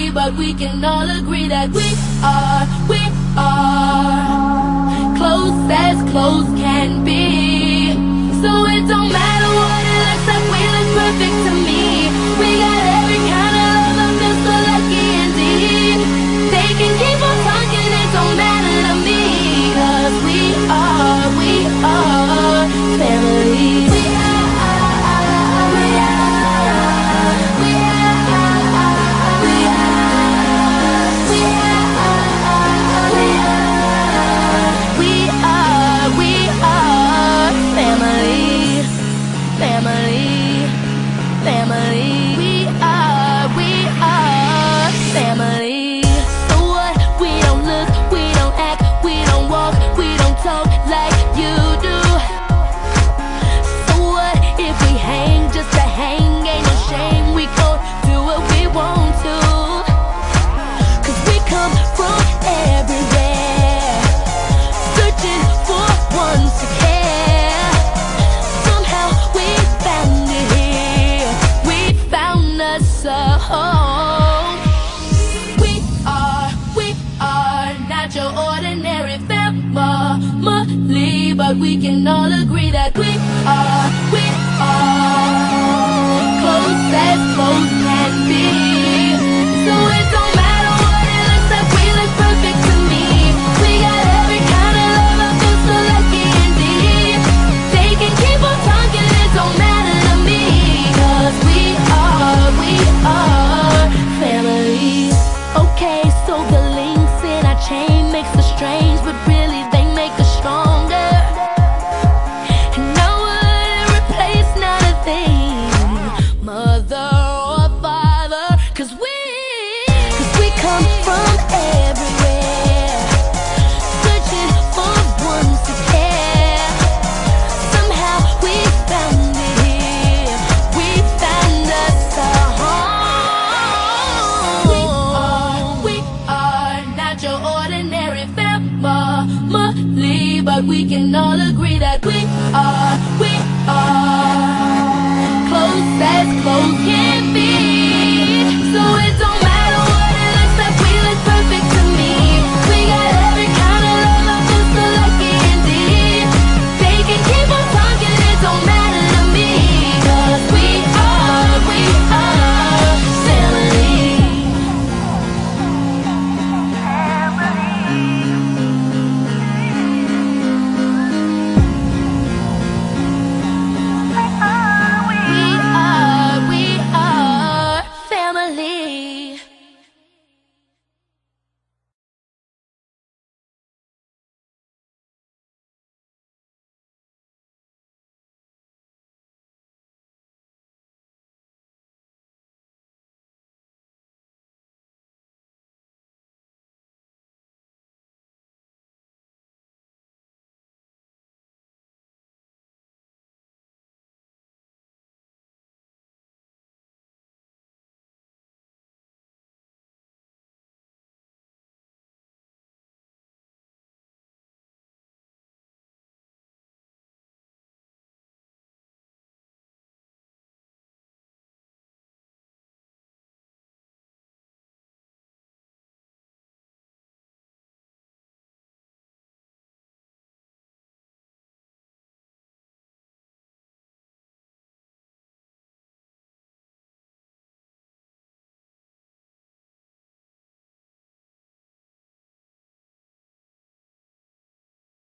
but we can all agree that we are close as close can be. So it don't matter what it looks like, we look perfect to me. We got every kind of love, I feel so lucky indeed. They can keep on talking, it don't matter to me. 'Cause we are family. But we can all agree that we